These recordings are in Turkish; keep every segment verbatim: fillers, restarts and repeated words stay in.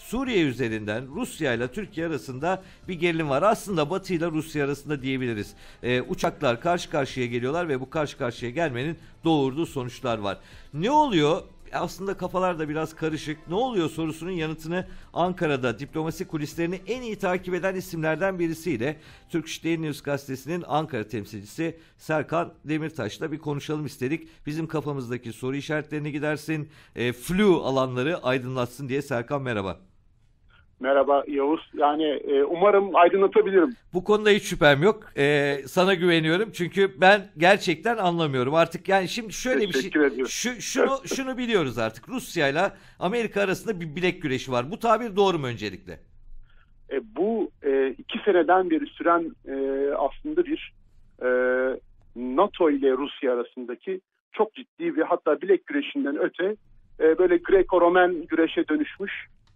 Suriye üzerinden Rusya ile Türkiye arasında bir gerilim var. Aslında Batı ile Rusya arasında diyebiliriz. Ee, uçaklar karşı karşıya geliyorlar ve bu karşı karşıya gelmenin doğurduğu sonuçlar var. Ne oluyor? Aslında kafalar da biraz karışık. Ne oluyor sorusunun yanıtını Ankara'da diplomasi kulislerini en iyi takip eden isimlerden birisiyle Turkish Daily News gazetesinin Ankara temsilcisi Serkan Demirtaş'la bir konuşalım istedik. Bizim kafamızdaki soru işaretlerini gidersin, e, flu alanları aydınlatsın diye. Serkan, merhaba. Merhaba Yavuz. Yani e, umarım aydınlatabilirim. Bu konuda hiç şüphem yok. Ee, sana güveniyorum çünkü ben gerçekten anlamıyorum artık. Yani şimdi şöyle bir şey, şu, şunu şunu biliyoruz artık. Rusya ile Amerika arasında bir bilek güreşi var. Bu tabir doğru mu öncelikle? E, bu e, iki seneden beri süren e, aslında bir e, NATO ile Rusya arasındaki çok ciddi ve hatta bilek güreşinden öte e, böyle Greko-Romen güreşe dönüşmüş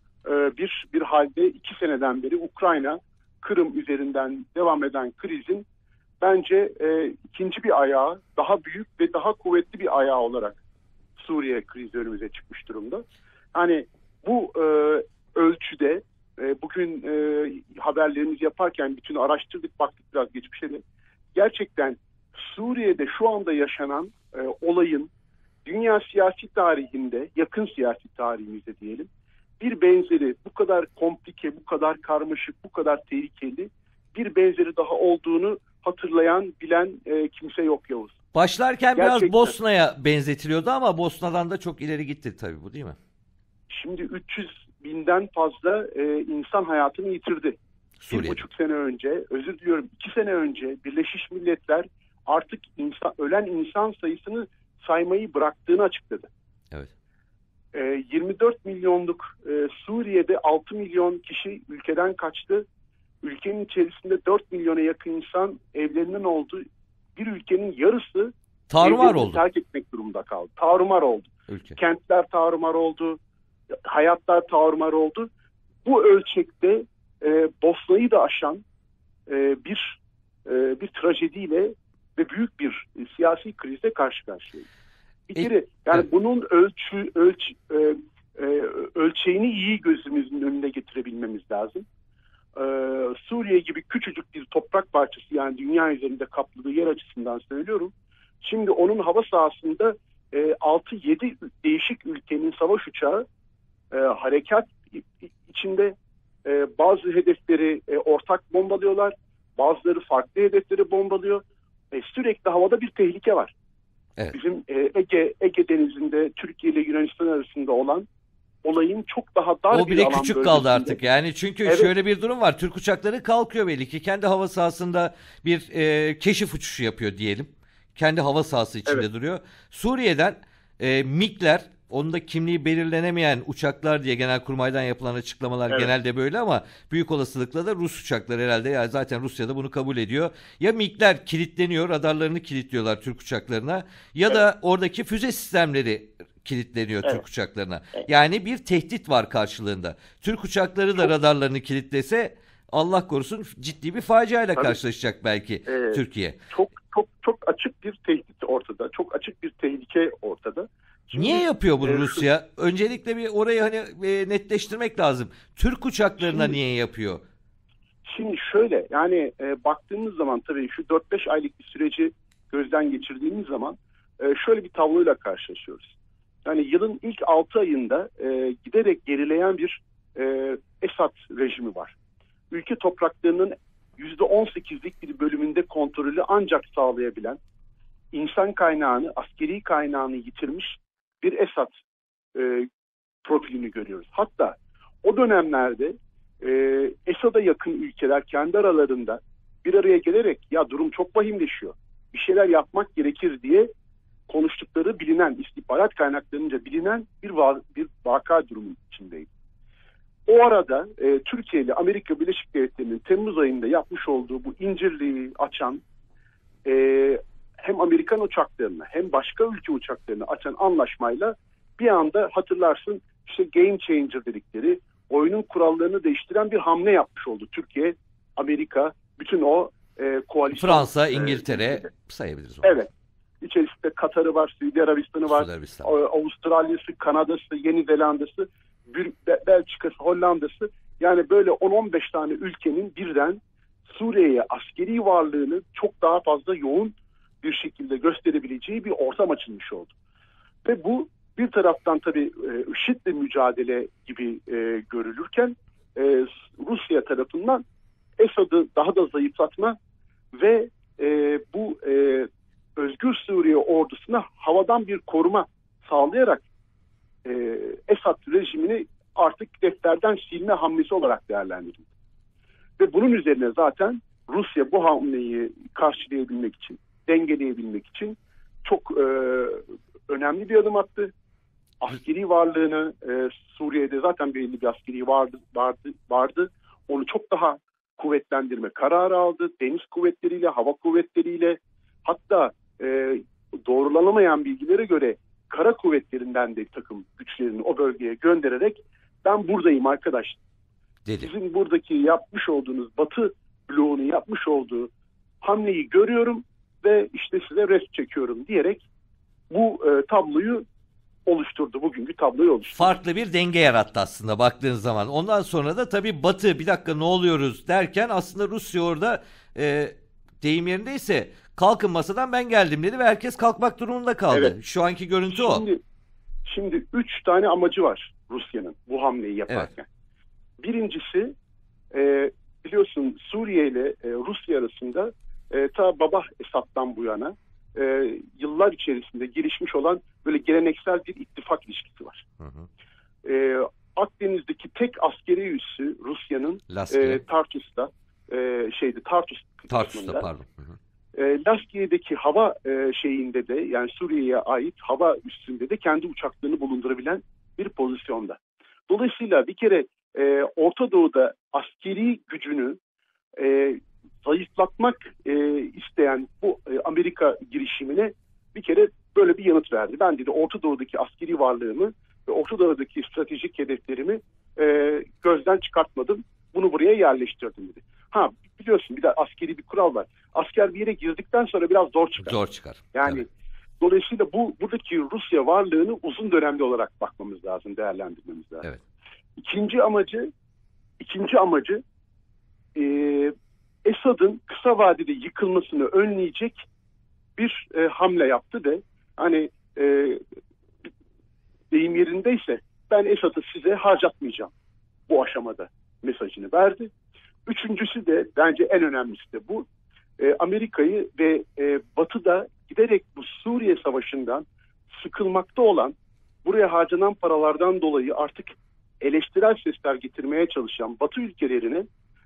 bir bir halde iki seneden beri Ukrayna, Kırım üzerinden devam eden krizin bence e, ikinci bir ayağı, daha büyük ve daha kuvvetli bir ayağı olarak Suriye krizi önümüze çıkmış durumda. Hani bu e, ölçüde e, bugün e, haberlerimizi yaparken bütün araştırdık, baktık biraz geçmişe de. Gerçekten Suriye'de şu anda yaşanan e, olayın dünya siyasi tarihinde, yakın siyasi tarihimizde diyelim, bir benzeri, bu kadar komplike, bu kadar karmaşık, bu kadar tehlikeli bir benzeri daha olduğunu hatırlayan, bilen e, kimse yok Yavuz. Başlarken Gerçekten. biraz Bosna'ya benzetiliyordu ama Bosna'dan da çok ileri gitti tabii bu, değil mi? Şimdi üç yüz binden fazla e, insan hayatını yitirdi. Suriye'de. Bir buçuk sene önce, özür diliyorum iki sene önce Birleşmiş Milletler artık insan, ölen insan sayısını saymayı bıraktığını açıkladı. Evet. yirmi dört milyonluk Suriye'de altı milyon kişi ülkeden kaçtı. Ülkenin içerisinde dört milyona yakın insan evlerinin olduğu bir ülkenin yarısı tarumar oldu. Terk etmek durumunda kaldı. Tarumar oldu. Ülke. Kentler tarumar oldu. Hayatlar tarumar oldu. Bu ölçekte e, Bosna'yı da aşan e, bir e, bir trajediyle ve büyük bir e, siyasi krizle karşı karşıyayız. Bir kere yani evet. bunun ölçü, ölç, e, e, ölçeğini iyi gözümüzün önüne getirebilmemiz lazım. E, Suriye gibi küçücük bir toprak parçası, yani dünya üzerinde kapladığı yer açısından söylüyorum. Şimdi onun hava sahasında e, altı yedi değişik ülkenin savaş uçağı e, harekat içinde e, bazı hedefleri e, ortak bombalıyorlar. Bazıları farklı hedefleri bombalıyor. E, sürekli havada bir tehlike var. Evet. Bizim e, Ege Ege Denizi'nde Türkiye ile Yunanistan arasında olan olayın çok daha dar bir alan. O bile küçük bölgesinde kaldı artık yani, çünkü evet. şöyle bir durum var. Türk uçakları kalkıyor belli ki, kendi hava sahasında bir e, keşif uçuşu yapıyor diyelim. Kendi hava sahası içinde evet. duruyor. Suriye'den e, MİG'ler, onun da kimliği belirlenemeyen uçaklar diye Genelkurmay'dan yapılan açıklamalar evet. genelde böyle, ama büyük olasılıkla da Rus uçakları herhalde. Yani zaten Rusya da bunu kabul ediyor. Ya MİG'ler kilitleniyor, radarlarını kilitliyorlar Türk uçaklarına, ya evet. da oradaki füze sistemleri kilitleniyor evet. Türk uçaklarına. Evet. Yani bir tehdit var karşılığında. Türk uçakları da çok... radarlarını kilitlese Allah korusun ciddi bir faciayla Tabii. karşılaşacak belki ee, Türkiye. Çok çok çok açık bir tehdit ortada. Çok açık bir tehlike ortada. Şimdi, Niye yapıyor bunu e, Rusya? Öncelikle bir orayı hani e, netleştirmek lazım. Türk uçaklarına şimdi, niye yapıyor? Şimdi şöyle, yani e, baktığımız zaman tabii şu dört beş aylık bir süreci gözden geçirdiğimiz zaman e, şöyle bir tabloyla karşılaşıyoruz. Yani yılın ilk altı ayında e, giderek gerileyen bir e, Esad rejimi var. Ülke topraklarının yüzde on sekizlik bir bölümünde kontrolü ancak sağlayabilen, insan kaynağını, askeri kaynağını yitirmiş bir Esad e, profilini görüyoruz. Hatta o dönemlerde e, Esad'a yakın ülkeler kendi aralarında bir araya gelerek ya durum çok vahimleşiyor, bir şeyler yapmak gerekir diye konuştukları bilinen, istihbarat kaynaklarınca bilinen bir, va bir vaka durumun içindeydi. O arada e, Türkiye ile Amerika Birleşik Devletleri'nin Temmuz ayında yapmış olduğu bu incirliği açan, e, hem Amerikan uçaklarını hem başka ülke uçaklarını açan anlaşmayla bir anda hatırlarsın işte game changer dedikleri, oyunun kurallarını değiştiren bir hamle yapmış oldu Türkiye, Amerika, bütün o e, koalisyon. Fransa, İngiltere e, sayabiliriz onu. Evet. İçerisinde Katar'ı var, Suudi Arabistan'ı var, Arabistan. Avustralya'sı, Kanada'sı, Yeni Zelanda'sı Belçika'sı, Hollanda'sı, yani böyle on on beş tane ülkenin birden Suriye'ye askeri varlığını çok daha fazla yoğun bir şekilde gösterebileceği bir ortam açılmış oldu. Ve bu bir taraftan tabii IŞİD'le mücadele gibi e, görülürken e, Rusya tarafından Esad'ı daha da zayıflatma ve e, bu e, Özgür Suriye ordusuna havadan bir koruma sağlayarak e, Esad rejimini artık defterden silme hamlesi olarak değerlendirildi. Ve bunun üzerine zaten Rusya bu hamleyi karşılayabilmek için, dengeleyebilmek için çok e, önemli bir adım attı. Askeri varlığını e, Suriye'de zaten belli bir askeri vardı, vardı, vardı. Onu çok daha kuvvetlendirme kararı aldı. Deniz kuvvetleriyle, hava kuvvetleriyle, hatta e, doğrulanamayan bilgilere göre kara kuvvetlerinden de takım güçlerini o bölgeye göndererek ben buradayım arkadaş. Dedi. Sizin buradaki yapmış olduğunuz Batı bloğunu yapmış olduğu hamleyi görüyorum ve işte size rest çekiyorum diyerek bu e, tabloyu oluşturdu. Bugünkü tabloyu oluşturdu. Farklı bir denge yarattı aslında baktığınız zaman. Ondan sonra da tabii Batı bir dakika ne oluyoruz derken aslında Rusya orada e, deyim yerindeyse kalkın masadan ben geldim dedi ve herkes kalkmak durumunda kaldı. Evet. Şu anki görüntü şimdi, o. Şimdi üç tane amacı var Rusya'nın bu hamleyi yaparken. Evet. Birincisi e, biliyorsun Suriye ile e, Rusya arasında e, ta Baba Esad'dan bu yana e, yıllar içerisinde gelişmiş olan böyle geleneksel bir ittifak ilişkisi var. Hı hı. E, Akdeniz'deki tek askeri üssü Rusya'nın e, Tartus'ta e, şeydi Tartus Tartus'ta pardon. Hı hı. E, Laskiye'deki hava e, şeyinde de yani Suriye'ye ait hava üssünde de kendi uçaklarını bulundurabilen bir pozisyonda. Dolayısıyla bir kere e, Orta Doğu'da askeri gücünü e, zayıflatmak e, isteyen bu e, Amerika girişimine bir kere böyle bir yanıt verdi. Ben dedi Orta Doğu'daki askeri varlığımı ve Orta Doğu'daki stratejik hedeflerimi e, gözden çıkartmadım. Bunu buraya yerleştirdim dedi. Ha biliyorsun bir de askeri bir kural var. Asker bir yere girdikten sonra biraz zor çıkar. Zor çıkar. Yani evet. Dolayısıyla bu buradaki Rusya varlığını uzun dönemli olarak bakmamız lazım, değerlendirmemiz lazım. Evet. İkinci amacı, ikinci amacı e, Esad'ın kısa vadede yıkılmasını önleyecek bir e, hamle yaptı ve hani e, deyim yerindeyse ben Esad'ı size harcatmayacağım bu aşamada mesajını verdi. Üçüncüsü de bence en önemlisi de bu. E, Amerika'yı ve e, Batı'da giderek bu Suriye Savaşı'ndan sıkılmakta olan, buraya harcanan paralardan dolayı artık eleştirel sesler getirmeye çalışan Batı ülkelerine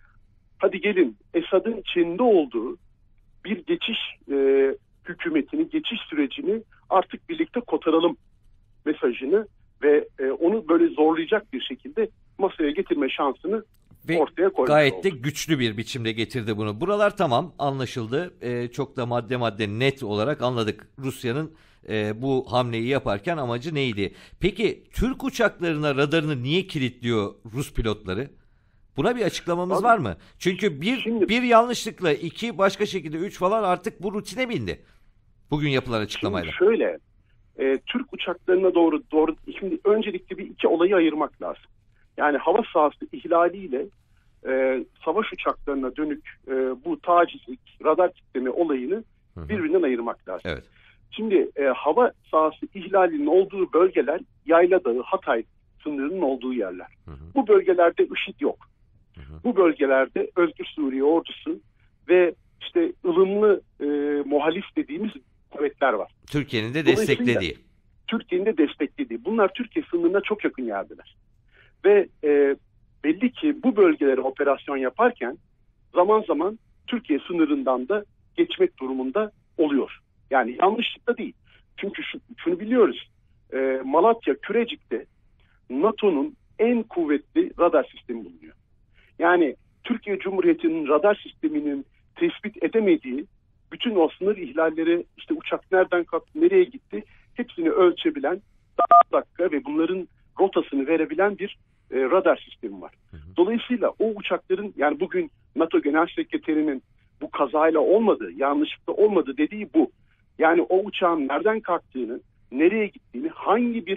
hadi gelin Esad'ın içinde olduğu bir geçiş e, hükümetini, geçiş sürecini artık birlikte kotaralım mesajını ve e, onu böyle zorlayacak bir şekilde masaya getirme şansını ve ortaya koymuş gayet oldu. de güçlü bir biçimde getirdi bunu. Buralar tamam anlaşıldı. Ee, çok da madde madde net olarak anladık. Rusya'nın e, bu hamleyi yaparken amacı neydi? Peki Türk uçaklarına radarını niye kilitliyor Rus pilotları? Buna bir açıklamamız Abi, var mı? Çünkü bir şimdi, bir yanlışlıkla iki başka şekilde üç falan artık bu rutine bindi. Bugün yapılan açıklamayla. Şimdi şöyle e, Türk uçaklarına doğru doğru şimdi öncelikle bir iki olayı ayırmak lazım. Yani hava sahası ihlaliyle e, savaş uçaklarına dönük e, bu tacizlik, radar kitleme olayını hı hı. birbirinden ayırmak lazım. Evet. Şimdi e, hava sahası ihlalinin olduğu bölgeler Yayla Dağı, Hatay sınırının olduğu yerler. Hı hı. Bu bölgelerde IŞİD yok. Hı hı. Bu bölgelerde Özgür Suriye ordusu ve işte ılımlı e, muhalif dediğimiz kuvvetler var. Türkiye'nin de desteklediği. Türkiye'nin de desteklediği. Bunlar Türkiye sınırına çok yakın yerdeler. Ve e, belli ki bu bölgelere operasyon yaparken zaman zaman Türkiye sınırından da geçmek durumunda oluyor. Yani yanlışlıkla değil. Çünkü şu, şunu biliyoruz. E, Malatya, Kürecik'te NATO'nun en kuvvetli radar sistemi bulunuyor. Yani Türkiye Cumhuriyeti'nin radar sisteminin tespit edemediği bütün o sınır ihlalleri, işte uçak nereden kalktı, nereye gitti hepsini ölçebilen dakika ve bunların rotasını verebilen bir e, radar sistemi var. Hı hı. Dolayısıyla o uçakların yani bugün NATO Genel Sekreterinin bu kazayla olmadı, yanlışlıkla olmadı dediği bu. Yani o uçağın nereden kalktığını, nereye gittiğini, hangi bir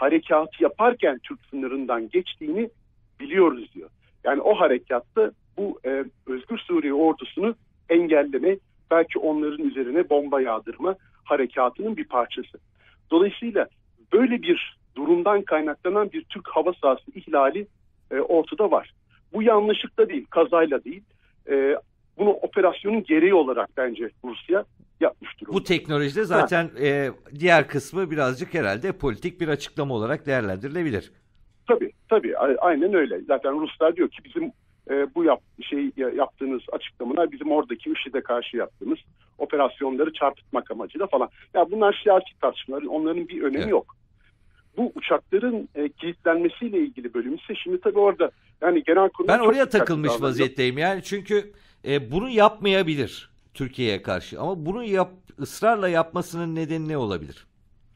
harekatı yaparken Türk sınırından geçtiğini biliyoruz diyor. Yani o harekatta bu e, Özgür Suriye ordusunu engelleme, belki onların üzerine bomba yağdırma harekatının bir parçası. Dolayısıyla böyle bir durumdan kaynaklanan bir Türk hava sahası ihlali e, ortada var. Bu yanlışlıkla değil, kazayla değil. E, bunu operasyonun gereği olarak bence Rusya yapmış durumda. Bu teknolojide zaten e, diğer kısmı birazcık herhalde politik bir açıklama olarak değerlendirilebilir. Tabii, tabii. Aynen öyle. Zaten Ruslar diyor ki bizim e, bu yap, şey yaptığınız açıklamalar bizim oradaki IŞİD'e karşı yaptığımız operasyonları çarpıtmak amacıyla falan. Ya bunlar siyasi tartışmalar. Onların bir önemi evet. yok. Bu uçakların e, kilitlenmesiyle ilgili bölüm ise şimdi tabii orada yani Genelkurmay ben oraya takılmış vaziyetteyim. Yani çünkü e, bunu yapmayabilir Türkiye'ye karşı. Ama bunu yap, ısrarla yapmasının nedeni ne olabilir?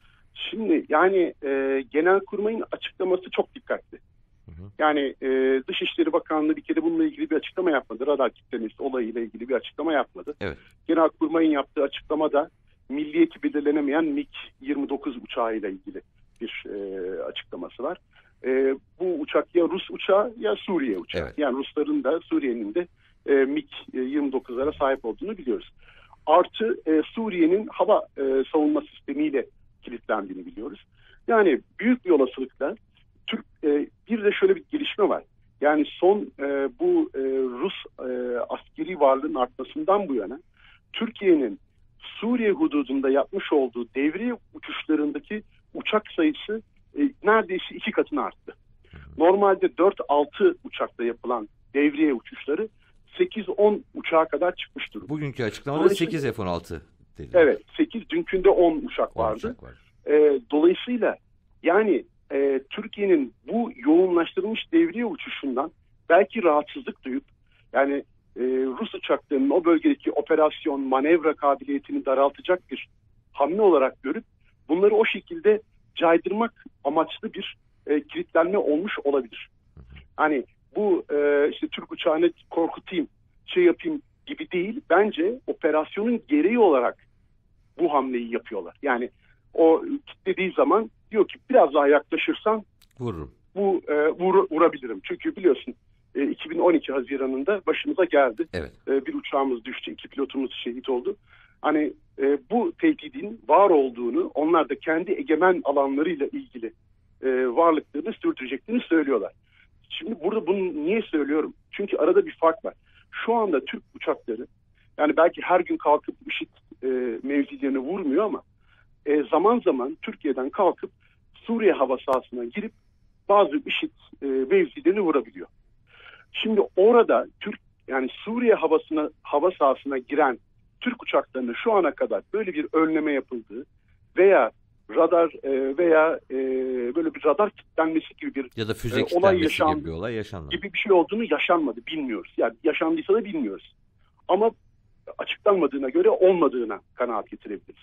Şimdi yani e, Genelkurmay'ın açıklaması çok dikkatli. Hı hı. Yani e, Dışişleri Bakanlığı bir kere bununla ilgili bir açıklama yapmadı. Radar kitlemesi olayıyla ilgili bir açıklama yapmadı. Evet. Genelkurmay'ın yaptığı açıklamada milliyeti belirlenemeyen MiG yirmi dokuz uçağıyla ilgili bir e, açıklaması var. E, bu uçak ya Rus uçağı ya Suriye uçağı. Evet. Yani Rusların da Suriye'nin de e, MiG yirmi dokuzlara sahip olduğunu biliyoruz. Artı e, Suriye'nin hava e, savunma sistemiyle kilitlendiğini biliyoruz. Yani büyük bir olasılıkla Türk e, bir de şöyle bir gelişme var. Yani son e, bu e, Rus e, askeri varlığının artmasından bu yana Türkiye'nin Suriye hududunda yapmış olduğu devriye uçuşlarındaki uçak sayısı e, neredeyse iki katına arttı. Normalde dört altı uçakla yapılan devriye uçuşları sekiz on uçağa kadar çıkmış durumda. Bugünkü açıklamada sekiz F on altı dedi. Evet, sekiz, dünkünde on uçak vardı. on uçak var. e, dolayısıyla yani e, Türkiye'nin bu yoğunlaştırılmış devriye uçuşundan belki rahatsızlık duyup yani e, Rus uçaklarının o bölgedeki operasyon, manevra kabiliyetini daraltacak bir hamle olarak görüp bunları o şekilde caydırmak amaçlı bir e, kilitlenme olmuş olabilir. Hani bu e, işte Türk uçağını korkutayım, şey yapayım gibi değil. Bence operasyonun gereği olarak bu hamleyi yapıyorlar. Yani o kilitlediği zaman diyor ki biraz daha yaklaşırsan vururum. Bu e, vur, vurabilirim. Çünkü biliyorsun e, iki bin on iki Haziran'ında başımıza geldi. Evet. E, bir uçağımız düştü, iki pilotumuz şehit oldu. Hani e, bu tehdidin var olduğunu, onlar da kendi egemen alanlarıyla ilgili e, varlıklarını sürdüreceklerini söylüyorlar. Şimdi burada bunu niye söylüyorum? Çünkü arada bir fark var. Şu anda Türk uçakları yani belki her gün kalkıp IŞİD e, mevzilerini vurmuyor ama e, zaman zaman Türkiye'den kalkıp Suriye hava sahasına girip bazı IŞİD e, mevzilerini vurabiliyor. Şimdi orada Türk yani Suriye havasına hava sahasına giren Türk uçaklarının şu ana kadar böyle bir önleme yapıldığı veya radar e, veya e, böyle bir radar kilitlenmesi gibi bir ya da füze e, olay yaşandı gibi bir olay yaşanmadı. Gibi bir şey olduğunu yaşanmadı, bilmiyoruz. Yani yaşandıysa da bilmiyoruz. Ama açıklanmadığına göre olmadığına kanaat getirebiliriz.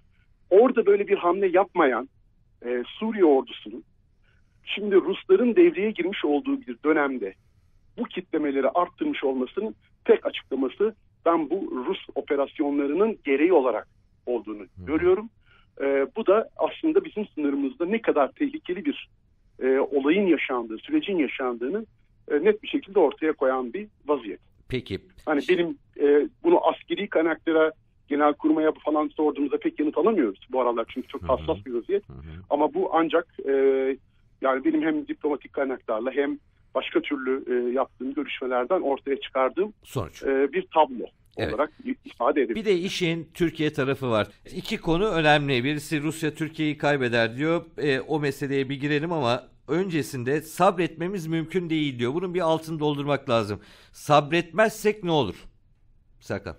Orada böyle bir hamle yapmayan e, Suriye ordusunun şimdi Rusların devreye girmiş olduğu bir dönemde bu kitlemeleri arttırmış olmasının tek açıklaması ben bu Rus operasyonlarının gereği olarak olduğunu hmm. görüyorum. E, bu da aslında bizim sınırımızda ne kadar tehlikeli bir e, olayın yaşandığı, sürecin yaşandığını e, net bir şekilde ortaya koyan bir vaziyet. Peki. Hani benim e, bunu askeri kaynaklara, Genelkurmay'a falan sorduğumuzda pek yanıt alamıyoruz bu aralar çünkü çok hassas Hı-hı. bir vaziyet. Hı-hı. Ama bu ancak e, yani benim hem diplomatik kaynaklarla hem başka türlü e, yaptığım görüşmelerden ortaya çıkardığım sonuç e, bir tablo evet. olarak ifade edebilirim. Bir de işin Türkiye tarafı var. İki konu önemli. Birisi Rusya Türkiye'yi kaybeder diyor. E, o meseleye bir girelim ama öncesinde sabretmemiz mümkün değil diyor. Bunun bir altını doldurmak lazım. Sabretmezsek ne olur? Serkan.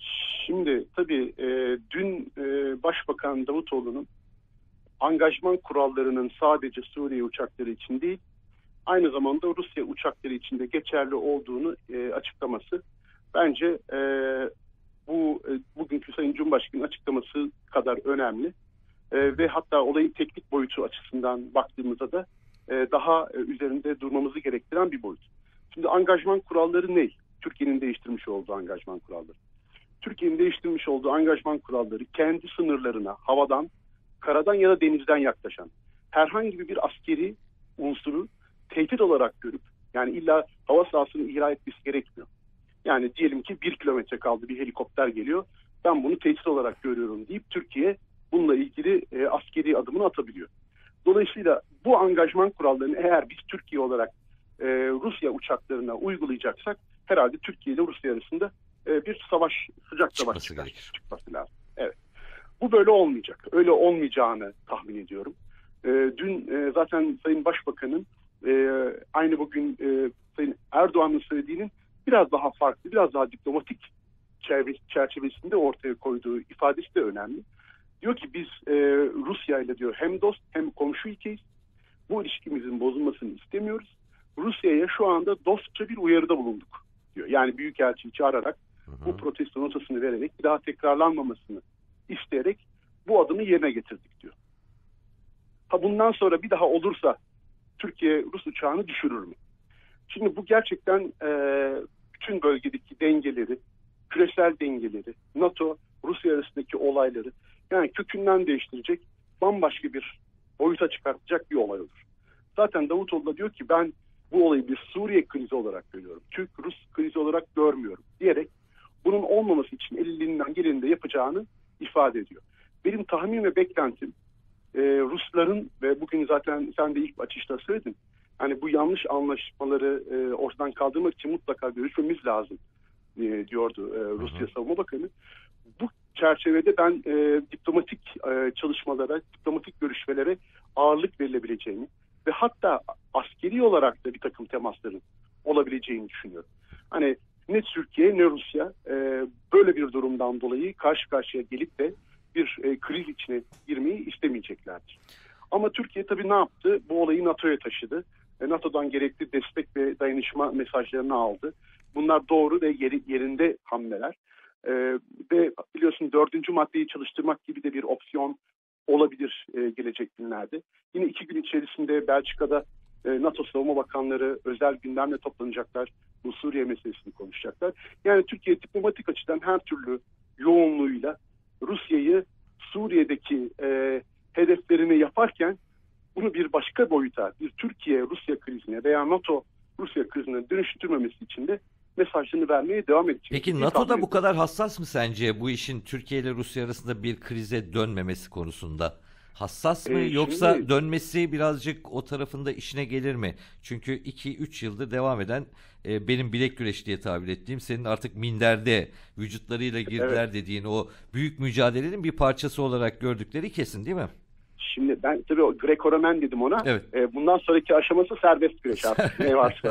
Şimdi tabii e, dün e, Başbakan Davutoğlu'nun angajman kurallarının sadece Suriye uçakları için değil, aynı zamanda Rusya uçakları için de geçerli olduğunu e, açıklaması bence e, bu e, bugünkü Sayın Cumhurbaşkanı'nın açıklaması kadar önemli e, ve hatta olayın teknik boyutu açısından baktığımızda da e, daha e, üzerinde durmamızı gerektiren bir boyut. Şimdi angajman kuralları ne? Türkiye'nin değiştirmiş olduğu angajman kuralları. Türkiye'nin değiştirmiş olduğu angajman kuralları kendi sınırlarına havadan, karadan ya da denizden yaklaşan herhangi bir askeri unsuru tehdit olarak görüp, yani illa hava sahasını ihya etmesi gerekmiyor. Yani diyelim ki bir kilometre kaldı, bir helikopter geliyor, ben bunu tehdit olarak görüyorum deyip Türkiye bununla ilgili e, askeri adımını atabiliyor. Dolayısıyla bu angajman kurallarını eğer biz Türkiye olarak e, Rusya uçaklarına uygulayacaksak herhalde Türkiye ile Rusya arasında e, bir savaş, sıcak savaş çıkar, çıkması lazım. Evet. Bu böyle olmayacak. Öyle olmayacağını tahmin ediyorum. E, dün e, zaten Sayın Başbakan'ın e, aynı bugün e, Sayın Erdoğan'ın söylediğinin biraz daha farklı, biraz daha diplomatik çerçevesinde ortaya koyduğu ifadesi de önemli. Diyor ki biz e, Rusya ile diyor hem dost hem komşu ülkeyiz. Bu ilişkimizin bozulmasını istemiyoruz. Rusya'ya şu anda dostça bir uyarıda bulunduk diyor. Yani Büyükelçiyi çağırarak hı hı. bu protesto notasını vererek bir daha tekrarlanmamasını isteyerek bu adımı yerine getirdik diyor. Ha bundan sonra bir daha olursa Türkiye Rus uçağını düşürür mü? Şimdi bu gerçekten e, bütün bölgedeki dengeleri, küresel dengeleri, NATO, Rusya arasındaki olayları yani kökünden değiştirecek, bambaşka bir boyuta çıkartacak bir olay olur. Zaten Davutoğlu da diyor ki ben bu olayı bir Suriye krizi olarak görüyorum. Türk-Rus krizi olarak görmüyorum diyerek bunun olmaması için elinden geleni de yapacağını ifade ediyor. Benim tahmin ve beklentim e, Rusların ve bugün zaten sen de ilk açışta söyledin. Hani bu yanlış anlaşmaları e, ortadan kaldırmak için mutlaka görüşmemiz lazım e, diyordu e, Rusya hı hı. Savunma Bakanı. Bu çerçevede ben e, diplomatik e, çalışmalara, diplomatik görüşmelere ağırlık verilebileceğini ve hatta askeri olarak da bir takım temasların olabileceğini düşünüyorum. Hani ne Türkiye ne Rusya e, böyle bir durumdan dolayı karşı karşıya gelip de bir e, kriz içine girmeyi istemeyeceklerdir. Ama Türkiye tabii ne yaptı? Bu olayı NATO'ya taşıdı. E, NATO'dan gerekli destek ve dayanışma mesajlarını aldı. Bunlar doğru ve yeri, yerinde hamleler. Ee, ve biliyorsun dördüncü maddeyi çalıştırmak gibi de bir opsiyon olabilir e, gelecek günlerde. Yine iki gün içerisinde Belçika'da e, NATO Savunma Bakanları özel gündemle toplanacaklar. Bu Suriye meselesini konuşacaklar. Yani Türkiye diplomatik açıdan her türlü yoğunluğuyla Rusya'yı Suriye'deki e, hedeflerini yaparken bunu bir başka boyuta, bir Türkiye-Rusya krizine veya NATO-Rusya krizine dönüştürmemesi için de mesajını vermeye devam edecek. Peki NATO'da bu kadar hassas mı sence bu işin Türkiye ile Rusya arasında bir krize dönmemesi konusunda? Hassas mı ee, yoksa şimdi... dönmesi birazcık o tarafında işine gelir mi? Çünkü iki üç yıldır devam eden e, benim bilek güreş diye tabir ettiğim senin artık minderde vücutlarıyla girdiler evet. dediğin o büyük mücadelenin bir parçası olarak gördükleri kesin değil mi? Şimdi ben tabii o Greco-Romen dedim ona. Evet. E, bundan sonraki aşaması serbest güreş artık ne varsa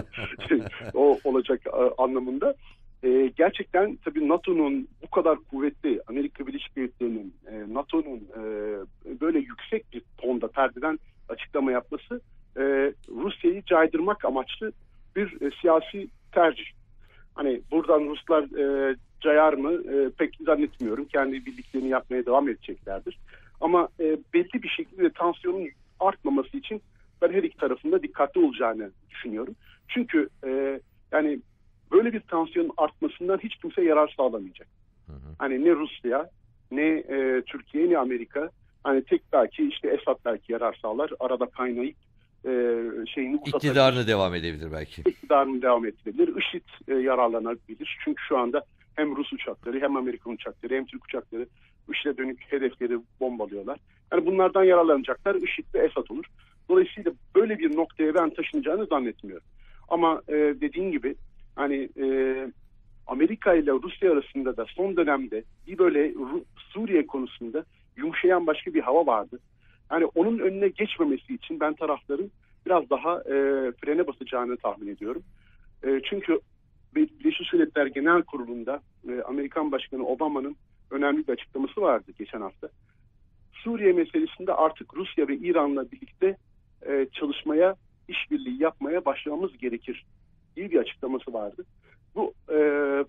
o olacak e, anlamında. E, gerçekten tabii NATO'nun bu kadar kuvvetli, Amerika Birleşik Devletleri'nin, e, NATO'nun e, böyle yüksek bir tonda perdeden açıklama yapması e, Rusya'yı caydırmak amaçlı bir e, siyasi tercih. Hani buradan Ruslar e, cayar mı e, pek zannetmiyorum. Kendi bildiklerini yapmaya devam edeceklerdir. Ama e, belli bir şekilde tansiyonun artmaması için ben her iki tarafında dikkatli olacağını düşünüyorum. Çünkü e, yani böyle bir tansiyonun artmasından hiç kimse yarar sağlamayacak. Hı hı. Hani ne Rusya, ne e, Türkiye, ne Amerika. Hani tek belki işte Esad belki yarar sağlar. Arada kaynayıp e, şeyini uzatabilir. İktidarını devam edebilir belki. İktidarını devam edebilir. IŞİD e, yararlanabilir. Çünkü şu anda hem Rus uçakları hem Amerikan uçakları hem Türk uçakları IŞİD'e dönük hedefleri bombalıyorlar. Yani bunlardan yararlanacaklar IŞİD ve Esad olur. Dolayısıyla böyle bir noktaya ben taşınacağını zannetmiyorum. Ama e, dediğin gibi hani e, Amerika ile Rusya arasında da son dönemde bir böyle Suriye konusunda yumuşayan başka bir hava vardı. Yani onun önüne geçmemesi için ben tarafların biraz daha e, frene basacağını tahmin ediyorum. E, çünkü Birleşmiş Milletler Genel Kurulu'nda e, Amerikan Başkanı Obama'nın önemli bir açıklaması vardı geçen hafta. Suriye meselesinde artık Rusya ve İran'la birlikte e, çalışmaya, işbirliği yapmaya başlamamız gerekir diye bir açıklaması vardı. Bu e,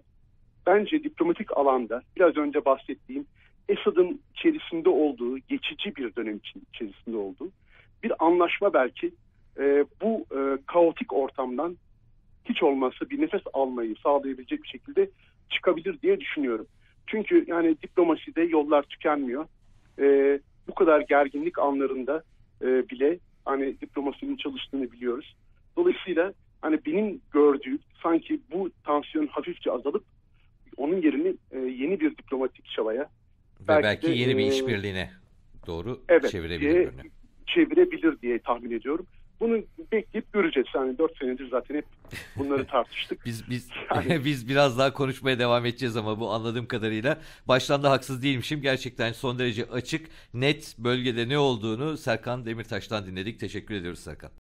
bence diplomatik alanda biraz önce bahsettiğim Esad'ın içerisinde olduğu, geçici bir dönem içerisinde olduğu bir anlaşma belki e, bu e, kaotik ortamdan hiç olmazsa bir nefes almayı sağlayabilecek bir şekilde çıkabilir diye düşünüyorum. Çünkü yani diplomaside yollar tükenmiyor. Ee, bu kadar gerginlik anlarında e, bile hani diplomasinin çalıştığını biliyoruz. Dolayısıyla hani benim gördüğüm sanki bu tansiyon hafifçe azalıp onun yerini e, yeni bir diplomatik çabaya Ve belki, belki de, yeni bir e, işbirliğine doğru evet, çevirebilir diye, görünüyor. çevirebilir diye tahmin ediyorum. Bunu bekleyip göreceğiz. Yani dört senedir zaten hep bunları tartıştık. Biz biz Yani- biz biraz daha konuşmaya devam edeceğiz ama bu anladığım kadarıyla baştan da haksız değilmişim. Gerçekten son derece açık, net bölgede ne olduğunu Serkan Demirtaş'tan dinledik. Teşekkür ediyoruz Serkan.